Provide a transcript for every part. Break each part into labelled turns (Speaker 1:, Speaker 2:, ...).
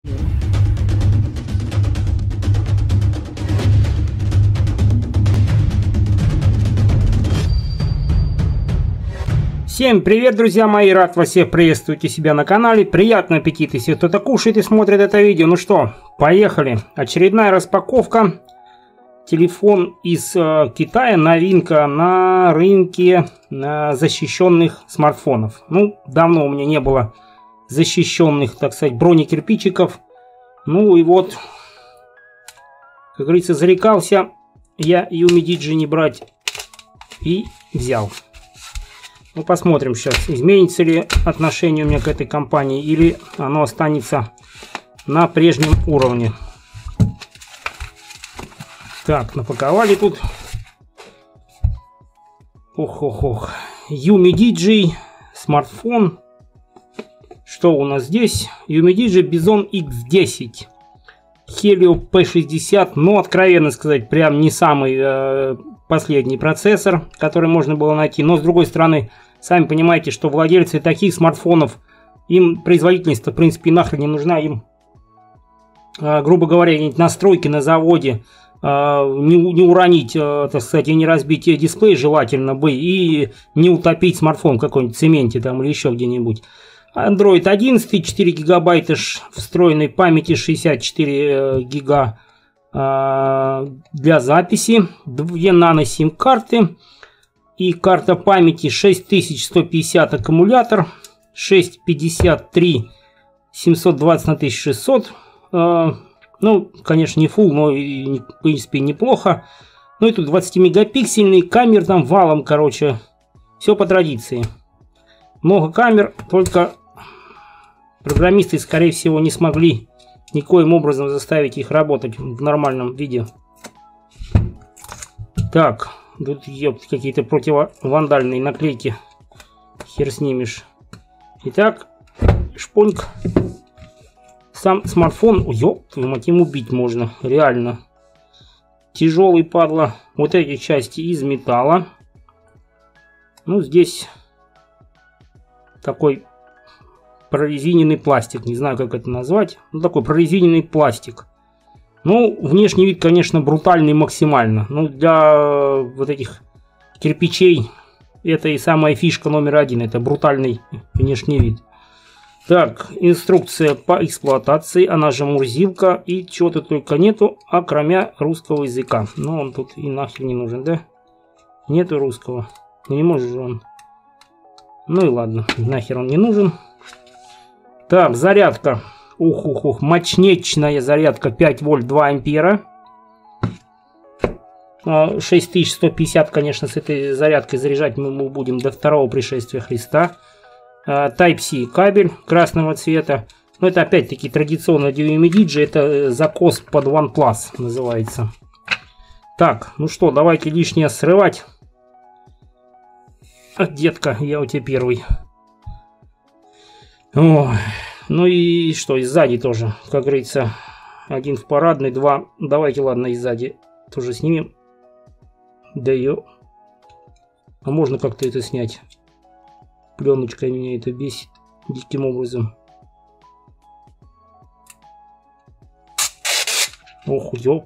Speaker 1: Всем привет, друзья мои, рад вас всех приветствовать у себя на канале. Приятного аппетита, если кто-то кушает и смотрит это видео. Ну что, поехали. Очередная распаковка. Телефон из Китая, новинка на рынке защищенных смартфонов. Ну, давно у меня не было защищенных, так сказать, бронекирпичиков. Ну и вот, как говорится, зарекался я Юмидиджи не брать и взял. Ну, посмотрим сейчас, изменится ли отношение у меня к этой компании или оно останется на прежнем уровне. Так, напаковали тут. Ох-ох-ох. Юмидиджи, смартфон. Что у нас здесь? Юмидиджи Bison X10. Helio P60. Ну, откровенно сказать, прям не самый последний процессор, который можно было найти. Но, с другой стороны, сами понимаете, что владельцы таких смартфонов, им производительность-то, в принципе, нахрен не нужна. Им, грубо говоря, настройки на заводе, не уронить, так сказать, и не разбить дисплей желательно бы, и не утопить смартфон в каком-нибудь цементе там или еще где-нибудь. Android 11, 4 гигабайта встроенной памяти, 64 гига для записи, 2 нано сим карты и карта памяти 6150 аккумулятор, 653 720 на 1600. Ну, конечно, не full, но и, в принципе неплохо. Ну и тут 20 мегапиксельный, камер там валом, короче, все по традиции. Много камер, только программисты, скорее всего, не смогли никоим образом заставить их работать в нормальном виде. Так, тут какие-то противовандальные наклейки. Хер снимешь. Итак, шпоньк. Сам смартфон, ёп, им убить можно, реально. Тяжелый, падла. Вот эти части из металла. Ну, здесь такой прорезиненный пластик, не знаю, как это назвать. Ну, такой прорезиненный пластик. Ну, внешний вид, конечно, брутальный максимально. Ну, для вот этих кирпичей это и самая фишка номер один. Это брутальный внешний вид. Так, инструкция по эксплуатации, она же мурзилка, и чего-то только нету, а кроме русского языка. Но он тут и нахер не нужен, да? Нету русского. Ну, не может же он. Ну и ладно, нахер он не нужен. Так, зарядка. Ух-ух-ух, мощнечная зарядка, 5 вольт 2 ампера. 6150, конечно, с этой зарядкой заряжать мы будем до второго пришествия Христа. Type-C кабель красного цвета. Но это опять-таки традиционно для Юмидиджи, это закос под OnePlus называется. Так, ну что, давайте лишнее срывать. Детка, я у тебя первый. Ой. Ну и что, и сзади тоже, как говорится, один в парадный, два. Давайте, ладно, и сзади тоже снимем. Да ее. А можно как-то это снять? Пленочкой меня это бесит диким образом. Ох, ёп.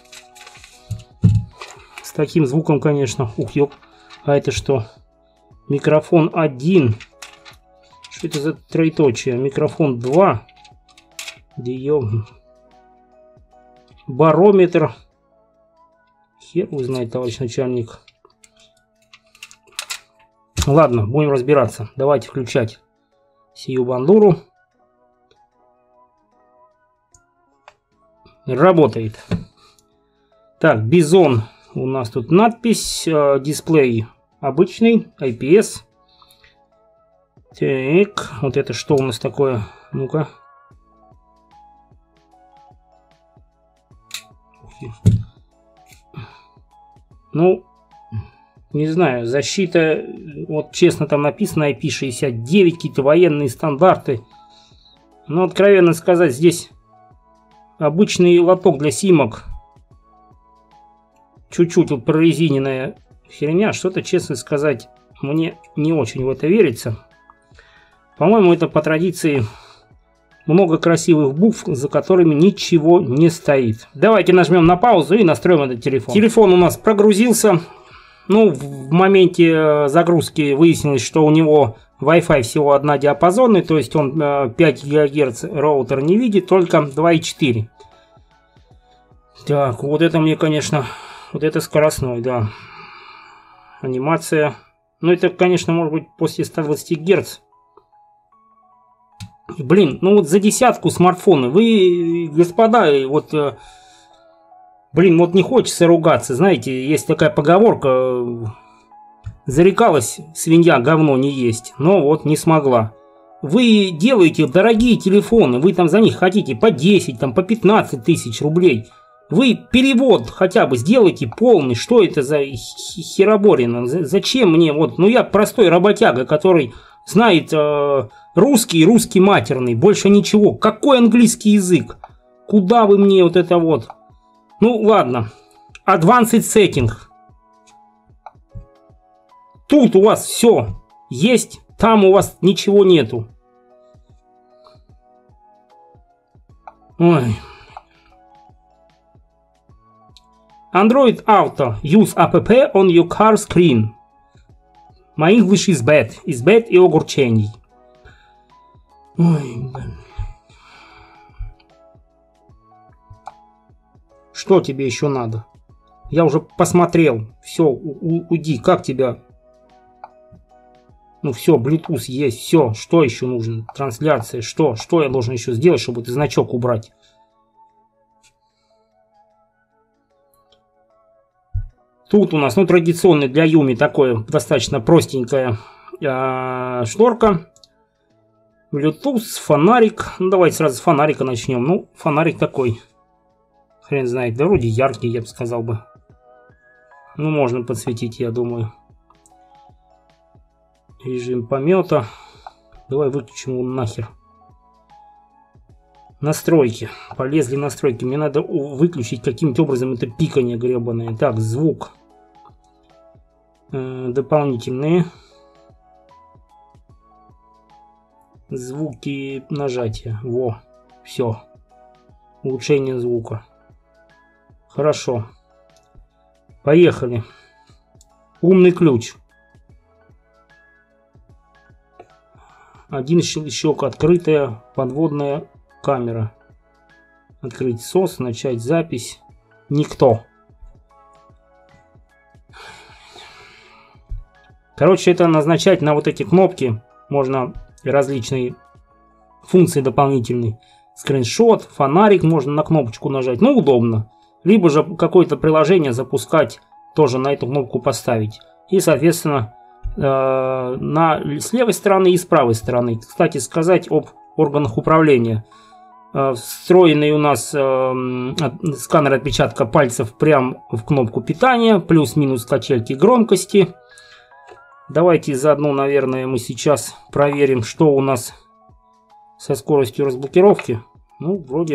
Speaker 1: С таким звуком, конечно. Ух, ёп. А это что? Микрофон 1. Что это за троеточие? Микрофон 2. Дием. Барометр. Хер узнает, товарищ начальник. Ладно, будем разбираться. Давайте включать сию бандуру. Работает. Так, Bison. У нас тут надпись. Дисплей обычный. IPS. Так, вот это что у нас такое? Ну-ка. Ну, не знаю, защита, вот честно там написано IP69, какие-то военные стандарты. Но, откровенно сказать, здесь обычный лоток для симок. Чуть-чуть вот прорезиненная херня. Что-то, честно сказать, мне не очень в это верится. По-моему, это по традиции много красивых букв, за которыми ничего не стоит. Давайте нажмем на паузу и настроим этот телефон. Телефон у нас прогрузился. Ну, в моменте загрузки выяснилось, что у него Wi-Fi всего однодиапазонный, то есть он 5 ГГц роутер не видит, только 2,4. Так, вот это мне, конечно, вот это скоростной, да. Анимация. Ну, это, конечно, может быть после 120 Гц. Блин, ну вот за десятку смартфоны. Вы, господа, вот... Блин, вот не хочется ругаться. Знаете, есть такая поговорка. Зарекалась свинья говно не есть. Но вот не смогла. Вы делаете дорогие телефоны. Вы там за них хотите по 10, там, по 15 тысяч рублей. Вы перевод хотя бы сделайте полный. Что это за хероборина? Зачем мне? Вот, ну я простой работяга, который знает русский и русский матерный. Больше ничего. Какой английский язык? Куда вы мне вот это вот? Ну ладно. Advanced Setting. Тут у вас все есть. Там у вас ничего нету. Ой. Android Auto. Use app on your car screen. My English is bad. Is bad и огурчений. Ой, блин. Что тебе еще надо? Я уже посмотрел. Все, уйди. Как тебя? Ну все, Bluetooth есть. Все. Что еще нужно? Трансляция. Что? Что я должен еще сделать, чтобы этот значок убрать? Тут у нас, ну, традиционный для Юми такое достаточно простенькая шторка. Bluetooth, фонарик. Ну, давайте сразу с фонарика начнем. Ну, фонарик такой. Хрен знает. Да вроде яркий, я бы сказал бы. Ну, можно подсветить, я думаю. Режим помета. Давай выключим его нахер. Настройки. Полезли настройки. Мне надо выключить каким-то образом это пикание гребаное. Так, звук. Дополнительные. Звуки нажатия. Во. Все. Улучшение звука. Хорошо. Поехали. Умный ключ. Один щелчок. Открытая подводная камера. Открыть SOS. Начать запись. Никто. Короче, это назначать на вот эти кнопки. Можно различные функции дополнительные. Скриншот, фонарик можно на кнопочку нажать. Ну, удобно. Либо же какое-то приложение запускать, тоже на эту кнопку поставить. И, соответственно, с левой стороны и с правой стороны. Кстати, сказать об органах управления. Встроенный у нас сканер отпечатка пальцев прямо в кнопку питания. Плюс-минус качельки громкости. Давайте заодно, наверное, мы сейчас проверим, что у нас со скоростью разблокировки. Ну, вроде...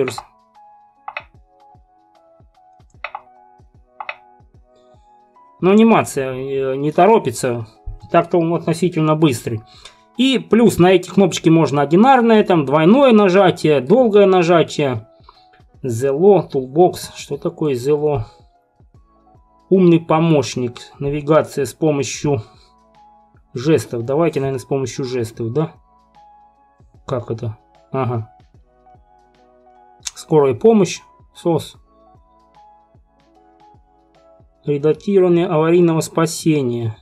Speaker 1: Но анимация не торопится. Так-то он относительно быстрый. И плюс на эти кнопочки можно одинарное, там двойное нажатие, долгое нажатие. Zello, Toolbox. Что такое Zello? Умный помощник. Навигация с помощью жестов. Давайте, наверное, с помощью жестов, да? Как это? Ага. Скорая помощь. SOS. Редактирование аварийного спасения.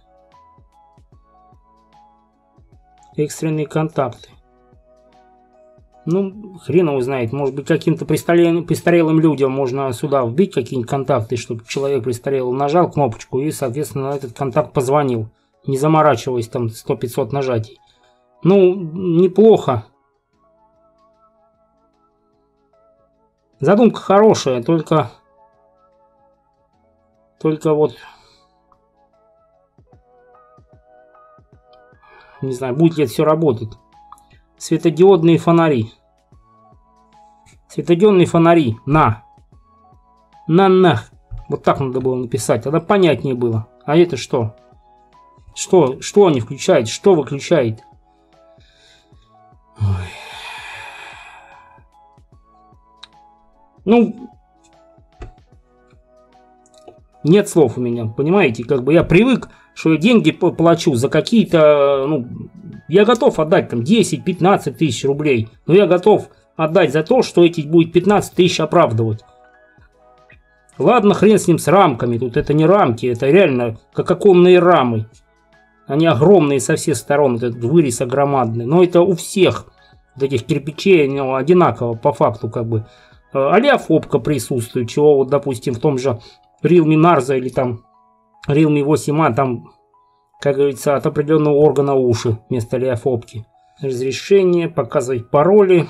Speaker 1: Экстренные контакты. Ну, хрен его знает. Может быть, каким-то престарелым людям можно сюда вбить какие-нибудь контакты, чтобы человек престарелый нажал кнопочку и, соответственно, на этот контакт позвонил. Не заморачиваясь там 100-500 нажатий. Ну, неплохо. Задумка хорошая, только вот... Не знаю, будет ли это все работать. Светодиодные фонари. Светодиодные фонари. На. Вот так надо было написать. Тогда понятнее было. А это что? Что они включают? Что выключает? Ой. Ну, нет слов у меня, понимаете? Как бы я привык, что я деньги плачу за какие-то, ну, я готов отдать там 10-15 тысяч рублей, но я готов отдать за то, что эти будет 15 тысяч оправдывать. Ладно, хрен с ним, с рамками, тут это не рамки, это реально как оконные рамы. Они огромные со всех сторон, этот вырез огромадный, но это у всех вот этих кирпичей, ну, одинаково по факту как бы. Олеофобка присутствует, чего вот, допустим, в том же Realme Narza или там Realme 8A, там, как говорится, от определенного органа уши вместо олеофобки. Разрешение, показывать пароли.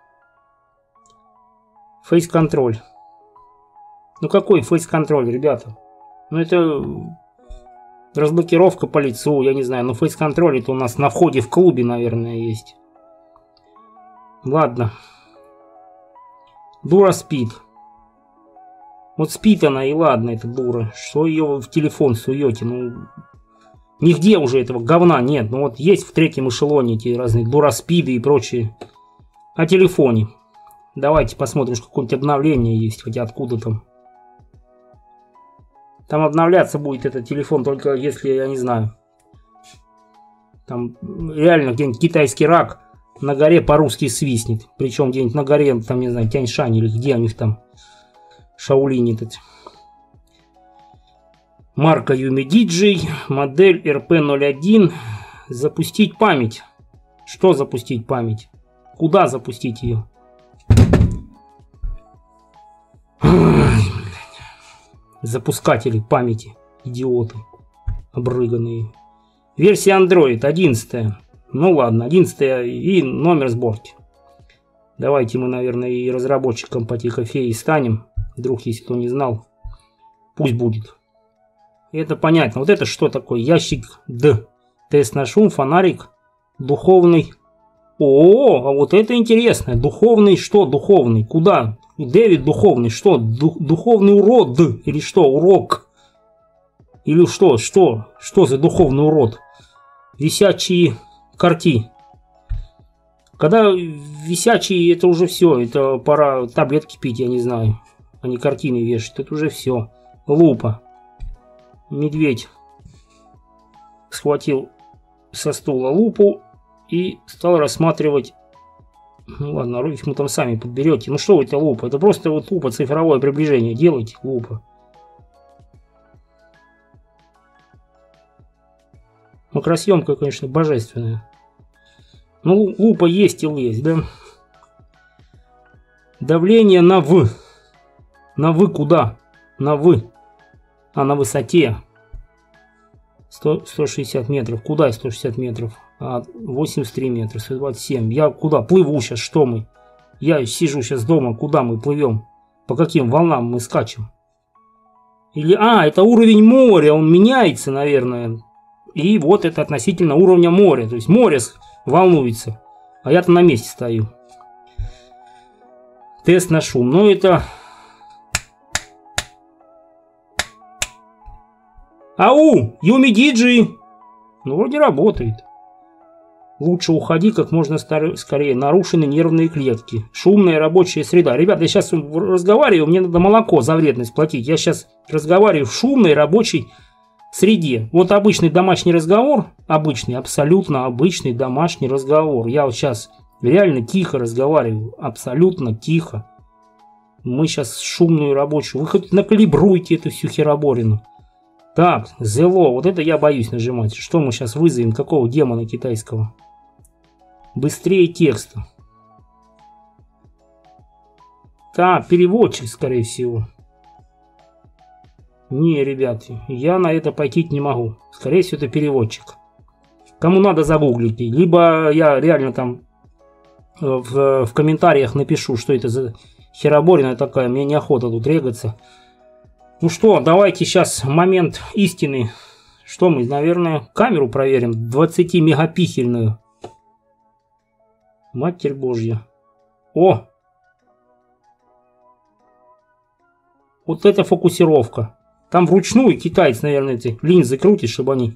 Speaker 1: Фейс-контроль. Ну какой фейс-контроль, ребята? Ну это разблокировка по лицу, я не знаю. Но фейс-контроль это у нас на входе в клубе, наверное, есть. Ладно. Дура спит. Вот спит она, и ладно, эта дура. Что ее в телефон суете? Ну, нигде уже этого говна нет. Ну вот есть в третьем эшелоне эти разные дуроспиды и прочие. О телефоне. Давайте посмотрим, что какое-нибудь обновление есть. Хотя откуда там. Там обновляться будет этот телефон только если, я не знаю. Там реально где-нибудь китайский рак на горе по-русски свистнет. Причем где-нибудь на горе, там, не знаю, Тяньшань или где у них там. Шаолинь этот. Марка UMI-DJI, модель RP01. Запустить память. Что запустить память? Куда запустить ее? Запускатели памяти. Идиоты. Обрыганные. Версия Android 11. Ну ладно, 11 и номер сборки. Давайте мы, наверное, и разработчиком по Тихофеи станем. Вдруг, если кто не знал, пусть будет. Это понятно. Вот это что такое? Ящик D. Тест на шум, фонарик, духовный. О, а вот это интересно. Духовный что? Духовный. Куда? Дэвид духовный. Что? Духовный урод? Или что? Урок? Или что? Что за духовный урод? Висячие карти. Когда висячие, это уже все. Это пора таблетки пить, я не знаю. А не картины вешать. Это уже все. Лупа. Медведь схватил со стула лупу и стал рассматривать. Ну ладно, их мы там сами подберете. Ну что это лупа? Это просто вот лупа, цифровое приближение. Делайте лупа. Макросъемка, конечно, божественная. Ну, лупа есть и есть, да? Давление на В. На В куда? На В. А на высоте. 160 метров. Куда 160 метров? 83 метра, 127. Я куда? Плыву сейчас, что мы? Я сижу сейчас дома, куда мы плывем? По каким волнам мы скачем? Или, это уровень моря, он меняется, наверное. И вот это относительно уровня моря. То есть море волнуется. А я-то на месте стою. Тест на шум. Ну это... Ау! UMI-DJI! Ну вроде работает. Лучше уходи как можно скорее. Нарушены нервные клетки. Шумная рабочая среда. Ребята, я сейчас разговариваю, мне надо молоко за вредность платить. Я сейчас разговариваю в шумной рабочей среде. Вот обычный домашний разговор. Обычный, абсолютно обычный домашний разговор. Я вот сейчас реально тихо разговариваю. Абсолютно тихо. Мы сейчас шумную рабочую. Вы хоть накалибруйте эту всю хероборину. Так, зело. Вот это я боюсь нажимать. Что мы сейчас вызовем? Какого демона китайского? Быстрее текста. Так, переводчик, скорее всего. Не, ребят, я на это пойти не могу. Скорее всего, это переводчик. Кому надо, загуглите. Либо я реально там в комментариях напишу, что это за хероборина такая. Мне неохота тут регаться. Ну что, давайте сейчас момент истины. Что мы, наверное, камеру проверим. 20-мегапиксельную. Матерь Божья. О! Вот это фокусировка. Там вручную китаец, наверное, эти линзы крутит, чтобы они...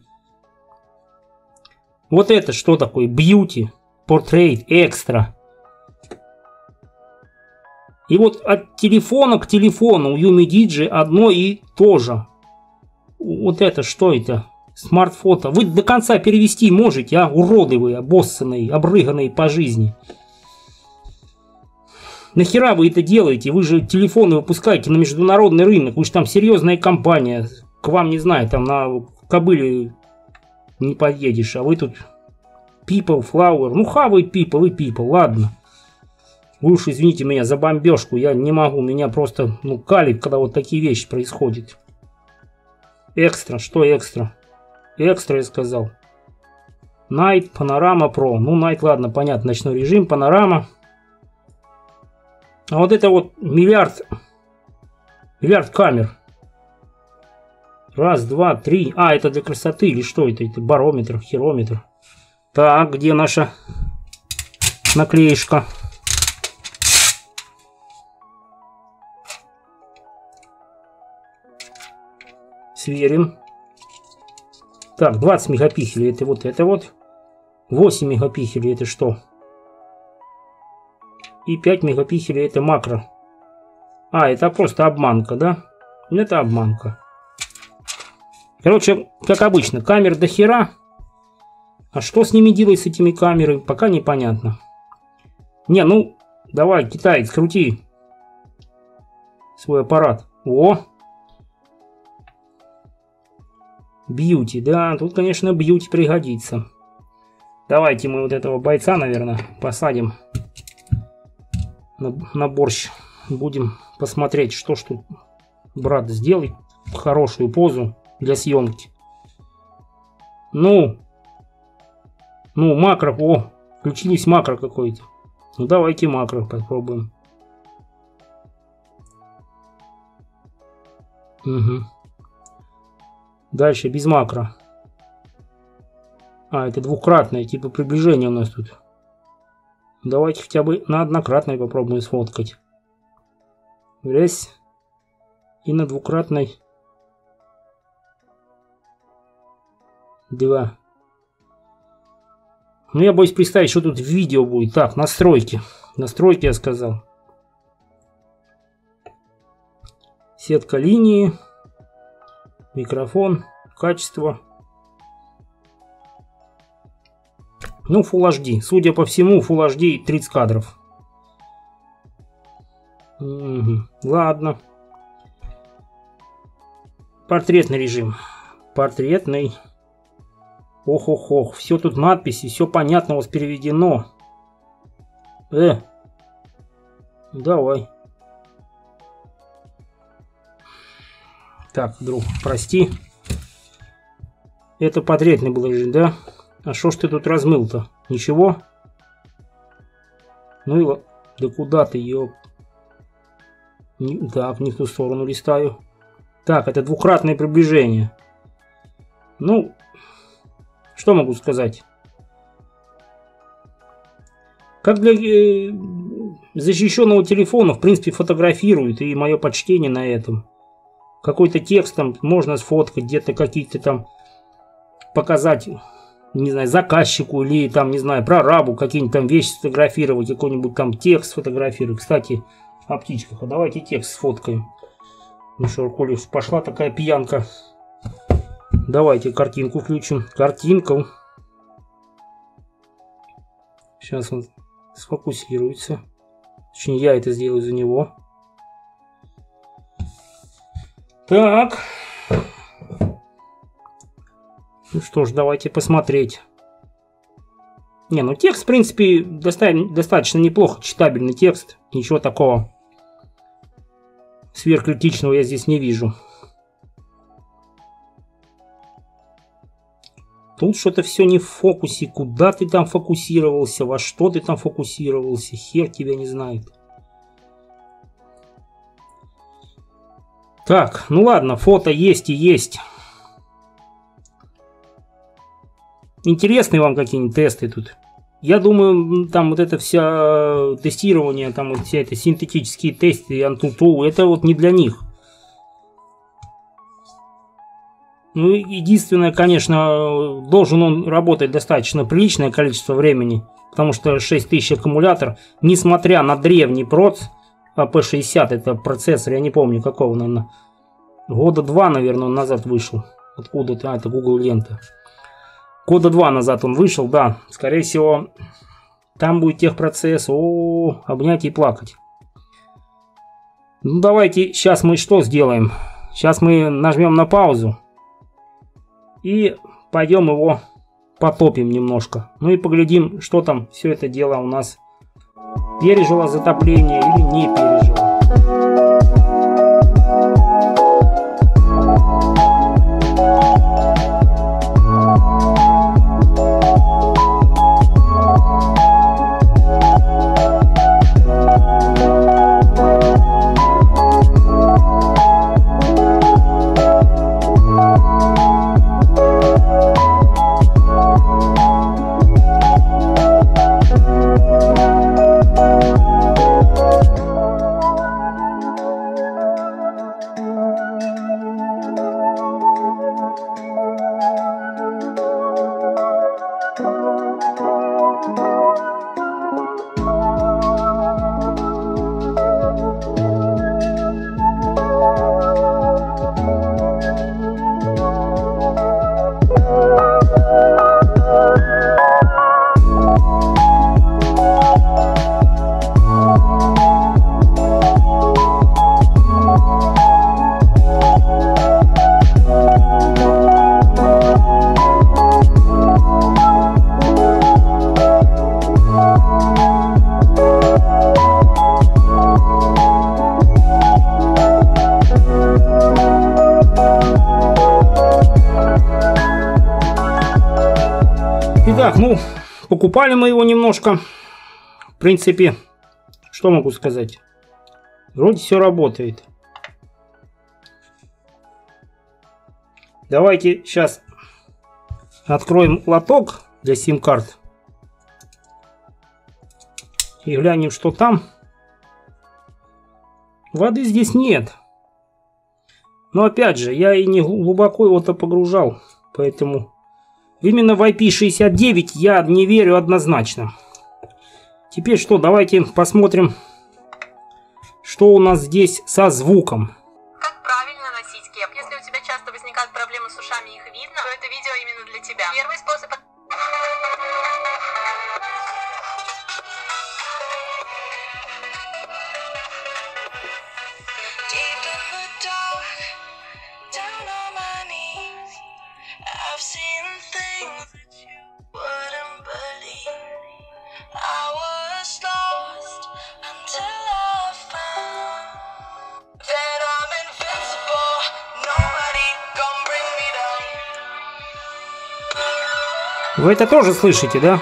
Speaker 1: Вот это что такое? Beauty. Portrait. Экстра. И вот от телефона к телефону у UMIDIGI одно и то же. Вот это что это? Смарт-фото. Вы до конца перевести можете, а? Уроды вы, обоссанные, обрыганные по жизни. Нахера вы это делаете? Вы же телефоны выпускаете на международный рынок. Вы же там серьезная компания. К вам, не знаю, там на кобыле не подъедешь. А вы тут people, flower. Ну, хавает people и people, ладно. Вы уж извините меня за бомбежку. Я не могу, меня просто калит, когда вот такие вещи происходят. Экстра, что экстра? Экстра, я сказал. Night, Panorama Pro. Ну, Night, ладно, понятно, ночной режим, Panorama. А вот это вот миллиард камер. Раз, два, три. А, это для красоты или что это? Это барометр, херометр. Так, где наша наклеечка? Сверим. Так, 20 мегапикселей это вот. 8 мегапикселей это что? И 5 мегапикселей это макро. А, это просто обманка, да? Это обманка. Короче, как обычно, камер до хера. А что с ними делать, с этими камерами, пока непонятно. Не, ну, давай, китаец, крути свой аппарат. О! Бьюти, да, тут, конечно, бьюти пригодится. Давайте мы вот этого бойца, наверное, посадим на борщ. Будем посмотреть, что ж тут брат сделает. Хорошую позу для съемки. Ну, макро, о, включились макро какой-то. Ну, давайте макро попробуем. Угу. Дальше без макро. А, это двукратное, типа приближение у нас тут. Давайте хотя бы на однократной попробуем сфоткать. Раз. И на двукратной. 2. Ну, я боюсь представить, что тут в видео будет. Так, настройки. Настройки я сказал. Сетка линии. Микрофон. Качество. Ну, Full HD. Судя по всему, Full HD 30 кадров. Угу. Ладно. Портретный режим. Портретный. Ох-ох-ох. Все тут надписи, все понятно у вас переведено. Давай. Так, друг, прости. Это портретный был режим, да? А что ж ты тут размыл-то? Ничего? Ну и вот. Да куда ты, ёп? Так, не в ту сторону листаю. Так, это двукратное приближение. Ну, что могу сказать? Как для защищенного телефона, в принципе, фотографирует, и мое почтение на этом. Какой-то текст там можно сфоткать, где-то какие-то там показать, не знаю, заказчику или там, не знаю, прорабу какие-нибудь там вещи сфотографировать, какой-нибудь там текст сфотографировать. Кстати, о птичках. А давайте текст сфоткаем. Ну что, коли пошла такая пьянка. Давайте картинку включим. Картинку. Сейчас он сфокусируется. Точнее, я это сделаю за него. Так. Ну что ж, давайте посмотреть. Не, ну текст, в принципе, достаточно неплохо. Читабельный текст. Ничего такого сверхкритичного я здесь не вижу. Тут что-то все не в фокусе. Куда ты там фокусировался? Во что ты там фокусировался? Хер тебя не знает. Так, ну ладно, фото есть и есть. Интересные вам какие-нибудь тесты тут? Я думаю, там вот это все тестирование, там вот все это синтетические тесты, Antutu, это вот не для них. Ну, единственное, конечно, должен он работать достаточно приличное количество времени, потому что 6000 аккумулятор, несмотря на древний проц, AP60, это процессор, я не помню какого, наверное. Года 2, наверное, он назад вышел. Откуда-то, это Google лента. Года 2 назад он вышел, да. Скорее всего, там будет техпроцесс. О, обнять и плакать. Ну, давайте, сейчас мы что сделаем? Сейчас мы нажмем на паузу. И пойдем его потопим немножко. Ну и поглядим, что там все это дело у нас пережило затопление или не пережило. Итак, ну, покупали мы его немножко. В принципе, что могу сказать? Вроде все работает. Давайте сейчас откроем лоток для сим-карт. И глянем, что там. Воды здесь нет. Но опять же, я и не глубоко его-то погружал. Поэтому именно в IP69 я не верю однозначно. Теперь что, давайте посмотрим, что у нас здесь со звуком.
Speaker 2: Как правильно носить кеп? Если у тебя часто возникают проблемы с ушами, их видно, то это видео именно для тебя. Первый способ...
Speaker 1: Вы это тоже слышите, да?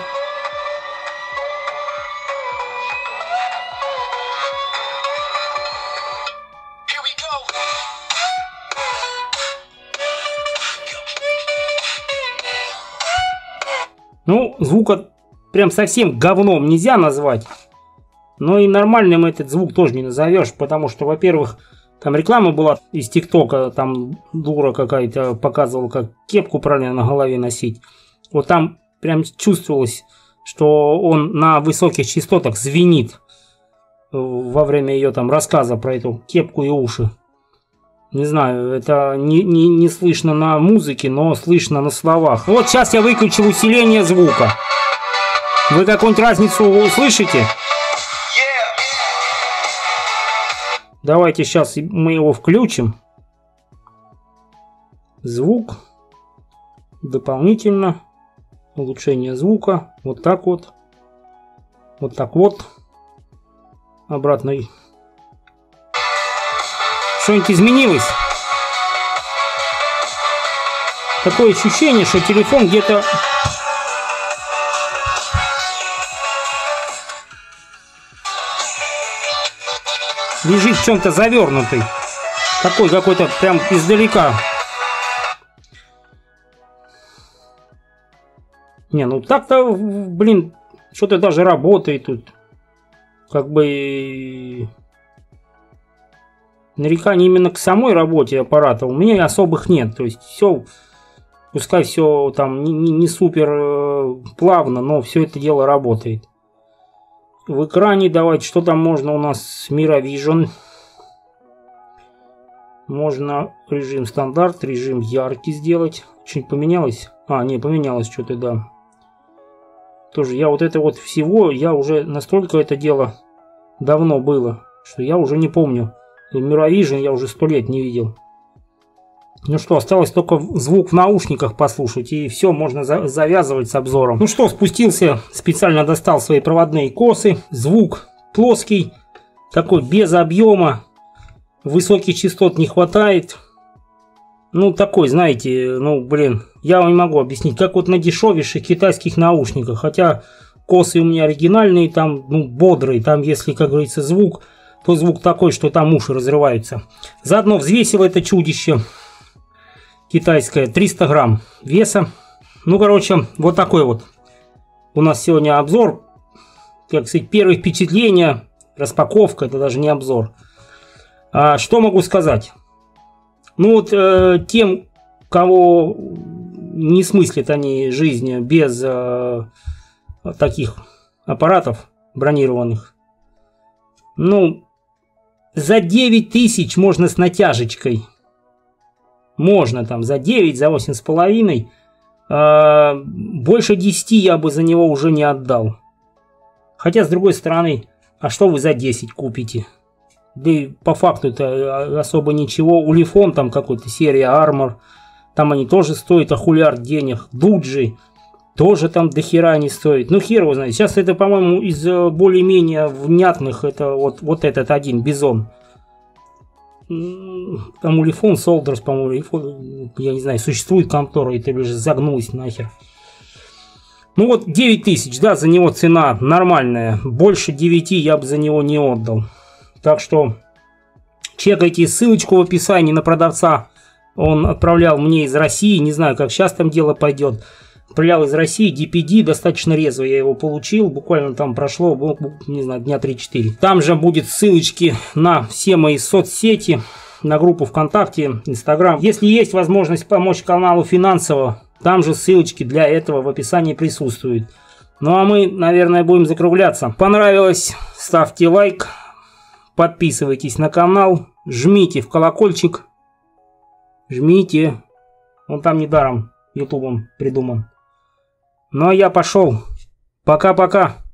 Speaker 1: Ну, звука прям совсем говном нельзя назвать. Но и нормальным этот звук тоже не назовешь. Потому что, во-первых, там реклама была из ТикТока. Там дура какая-то показывала, как кепку правильно на голове носить. Вот там прям чувствовалось, что он на высоких частотах звенит во время ее там рассказа про эту кепку и уши. Не знаю, это не слышно на музыке, но слышно на словах. Вот сейчас я выключил усиление звука. Вы какую-нибудь разницу услышите? Давайте сейчас мы его включим. Звук. Дополнительно. Улучшение звука. Вот так вот. Вот так вот. Обратно. Что-нибудь изменилось? Такое ощущение, что телефон где-то... лежит в чем-то завернутый. Такой какой-то прям издалека. Не, ну так-то, блин, что-то даже работает тут. Как бы нареканий именно к самой работе аппарата у меня особых нет. То есть все, пускай все там не супер плавно, но все это дело работает. В экране давайте, что там можно у нас? Miravision. Можно режим стандарт, режим яркий сделать. Что-нибудь поменялось? А, не, поменялось что-то, да. Тоже я вот это вот всего, я уже настолько это дело давно было, что я уже не помню. Miravision я уже 100 лет не видел. Ну что, осталось только звук в наушниках послушать, и все, можно завязывать с обзором. Ну что, спустился, специально достал свои проводные косы. Звук плоский, такой без объема. Высоких частот не хватает. Ну, такой, знаете, ну, блин, я вам не могу объяснить. Как вот на дешевейших китайских наушниках. Хотя косы у меня оригинальные, там, ну, бодрые. Там, если, как говорится, звук, то звук такой, что там уши разрываются. Заодно взвесил это чудище китайское. 300 грамм веса. Ну, короче, вот такой вот. У нас сегодня обзор. Как сказать, первые впечатления, распаковка, это даже не обзор. А что могу сказать? Ну вот тем, кого не смыслят они жизнь без таких аппаратов бронированных, ну, за 9 тысяч можно с натяжечкой. Можно там за 9, за 8,5. Больше 10 я бы за него уже не отдал. Хотя, с другой стороны, а что вы за 10 купите? Да и по факту-то особо ничего. Улифон там какой-то, серия Armor. Там они тоже стоят охулярд денег. Дуджи тоже там дохера не стоит. Ну хер его знает. Сейчас это, по-моему, из более-менее внятных. Это вот этот один, Бизон. Там Улифон, Солдерс, по-моему, я не знаю, существует контора, это уже загнулась нахер. Ну вот 9 тысяч, да, за него цена нормальная. Больше 9 я бы за него не отдал. Так что чекайте ссылочку в описании на продавца. Он отправлял мне из России. Не знаю, как сейчас там дело пойдет. Отправлял из России DPD. Достаточно резво я его получил. Буквально там прошло, не знаю, дня 3-4. Там же будет ссылочки на все мои соцсети. На группу ВКонтакте, Инстаграм. Если есть возможность помочь каналу финансово, там же ссылочки для этого в описании присутствуют. Ну а мы, наверное, будем закругляться. Понравилось? Ставьте лайк. Подписывайтесь на канал, жмите в колокольчик, жмите, он там недаром ютубом придуман. Ну а я пошел, пока-пока.